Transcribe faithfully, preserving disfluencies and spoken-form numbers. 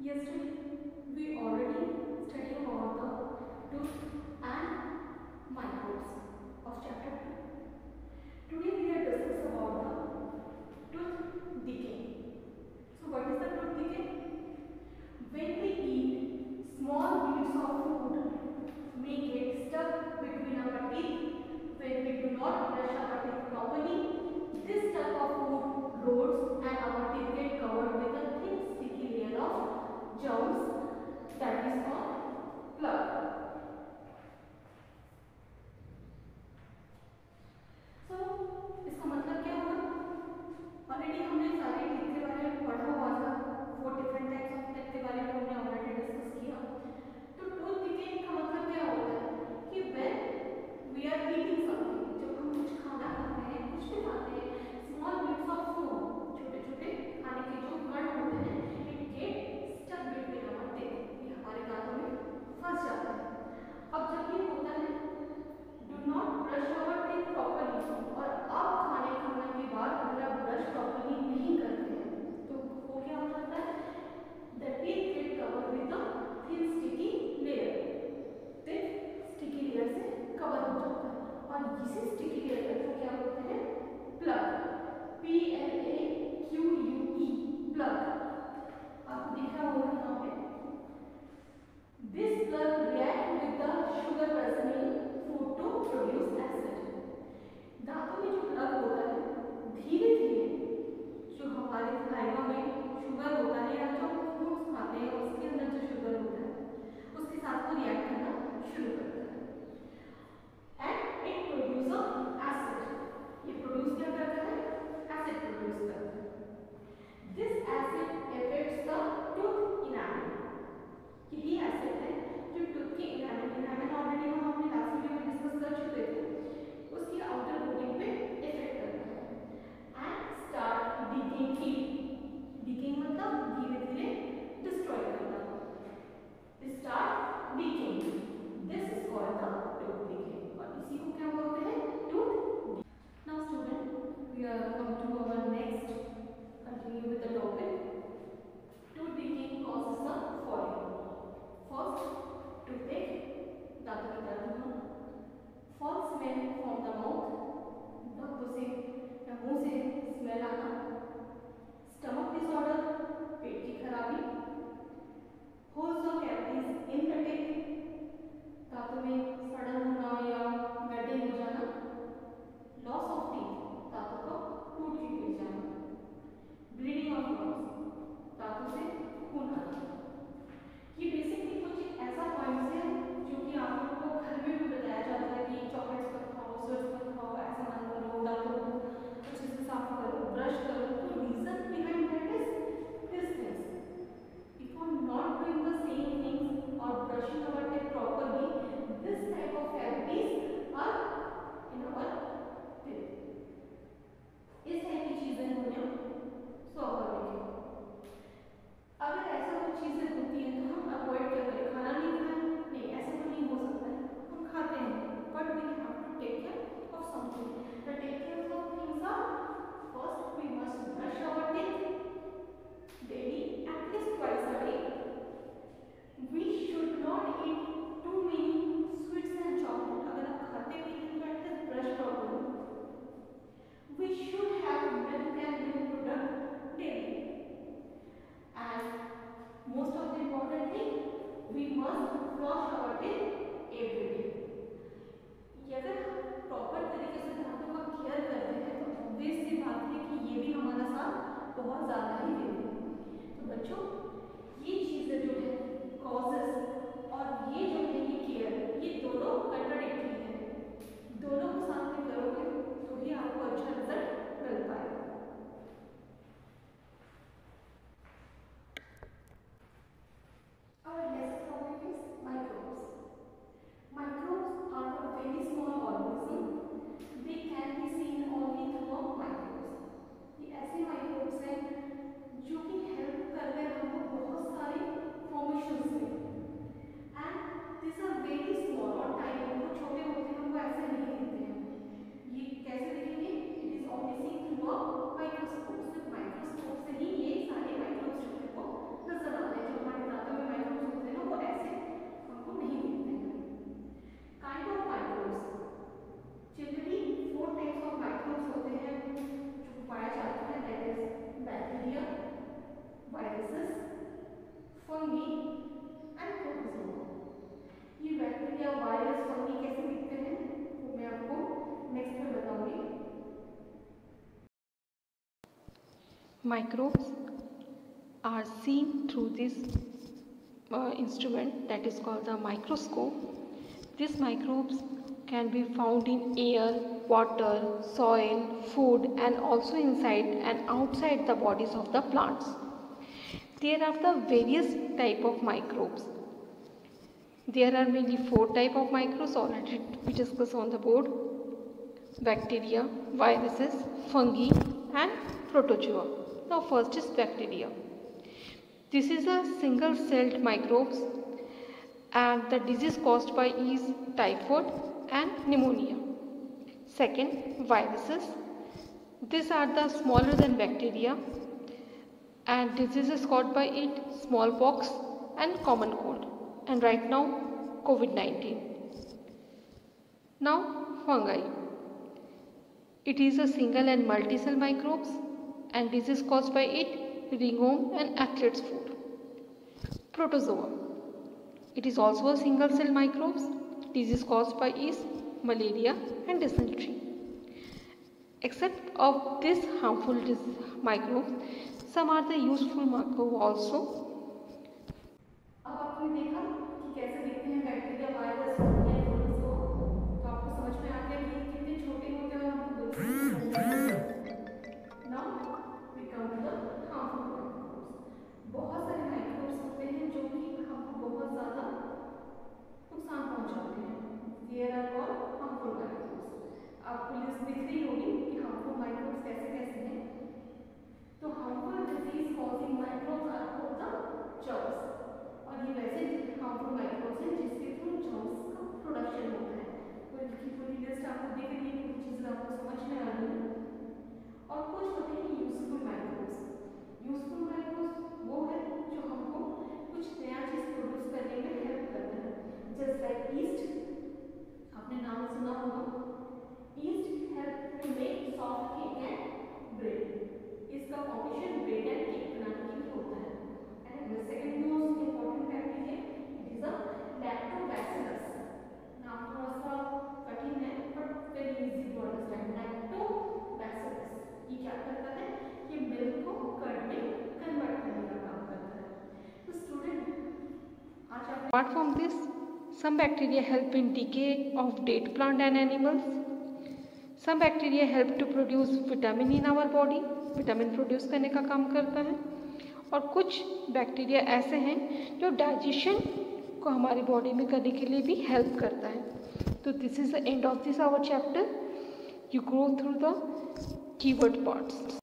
Yesterday we already studied about the tooth and microbes of chapter two. Today we are discussing about the tooth decay. So what is the tooth decay? When we eat, small bits of food may get stuck between our teeth. When we do not brush our teeth properly, this stuck of food rots and our teeth get covered with a thin sticky layer of germs that is called plaque. So इसका मतलब क्या हुआ? Already हमने सारे teeth के बारे में पढ़ा हुआ था, four different types of teeth के बारे में हमने ऑलरेडी डिस्कस किया. तो टूथ डिके का मतलब क्या होता है कि when we are eating something, जब हम कुछ खाना खाते हैं, कुछ भी खाते हैं, स्मॉल बिट्स ऑफ फूड, छोटे छोटे खाने के जो कण होते हैं, it get stuck between our teeth, ये हमारे दांतों में फंस जाता है. अब जब ये होता है, do not brush our teeth properly, और अब खाने खाने के बाद अगर आप ब्रश प्रॉपर्ली नहीं करते हैं तो वो क्या हो जाता है? The teeth get covered with a thin sticky layer, thick sticky layer से कवर हो जाता है, और इसी स्टिकी लेयर को क्या बोलते हैं? Plaque. P L A Q U E, plaque. आपको दिख रहा होगा यहाँ पे. This plaque react with the sugar present in food to produce acid. दांतों में जो प्लग होता है, धीरे धीरे जो हमारे फाइबर में शुगर होता है या जो फ्रूट्स खाते हैं उसके अंदर जो शुगर होता है उसके साथ वो रिएक्ट करना शुरू करता है एंड इट प्रोड्यूस एसिड. ये प्रोड्यूस क्या करता है? एसिड प्रोड्यूस करता है. This acid affects the tooth enamel. यही एसिड है जो टूथ की इनामेल इनामेल ऑलरेडी हम अपने लास्ट वीडियो में डिस्कस कर चुके थे, उसकी आउटर कोटिंग पे इफेक्ट करता है and start decaying teeth. Decaying मतलब धीरे धीरे डिस्ट्रॉय करना. Start decaying, this is called the tooth decay, और इसी को क्या बोलते हैं? Tooth. Now student, we are come to our next, continue with the topic. Tooth decaying causes the following. First, toothpick, दांतों की दर्द होना. Foul smell from the mouth, दांतों से या मुंह से स्मेल आना. Microbes are seen through this uh, instrument that is called the microscope. These microbes can be found in air, water, soil, food, and also inside and outside the bodies of the plants. There are the various type of microbes. There are mainly four type of microbes already we discussed on the board: bacteria, viruses, fungi, and protozoa. Now first is bacteria. This is a single celled microbes and the disease caused by is typhoid and pneumonia. Second, viruses. These are the smaller than bacteria and diseases caused by it smallpox and common cold, and right now COVID nineteen. Now fungi. It is a single and multi-cell microbes and disease caused by it ringworm and athlete's foot. Protozoa. It is also a single cell microbes. Disease caused by is malaria and dysentery. Except of this harmful microbes, some are the useful microbes also. अब आपने देखा कि कैसे दिखते हैं bacteria, virus, fungi और protozoa. तो आपको समझ में आ गया कि कितने छोटे होते हैं और हमको बिल्कुल। Now we come to the harmful microbes. बहुत सारे माइक्रोब्स होते हैं जो कि हमको बहुत ज़्यादा नुकसान पहुंचाते हैं। There are called harmful microbes. आपको लिस्ट दिख रही होगी कि harmful microbes कैसे कैसे हैं। तो harmful disease causing microbes are called the germs. और ये वैसे harmful microbes हैं जिसके थ्रू germs का प्रोडक्शन होता है। पूरी की पूरी लिस्ट आपको दिख रही है, पूरी चीज़ें आपको समझ में आ रही है। और कुछ होते हैं यूजफुल माइक्रोब्स। यूजफुल माइक्रोब्स वो है जो हमको कुछ नया चीज़ प्रोड्यूस करने में हेल्प करता है। जस्ट लाइक ईस्ट, आपने नाम सुना होगा। Yeast help to make soft cake and bread. इसका फॉर्मेशन ब्रेड एंड केक बनाने के लिए होता है। And the second most important bacteria it is a lactobacillus. नाम थोड़ा सा कठिन है but very easy to understand. Lactobacillus ये क्या करता है? ये मिल्क को कर्ड में कन्वर्ट करने का काम करता है। तो स्टूडेंट आज आप apart from this, some bacteria help in decay of dead plant and animals. Some bacteria help to produce vitamin in our body. Vitamin produce करने का काम करता है। और कुछ बैक्टीरिया ऐसे हैं जो डाइजेशन को हमारी बॉडी में करने के लिए भी हेल्प करता है। तो this is the end of this our chapter. You go through the keyword parts.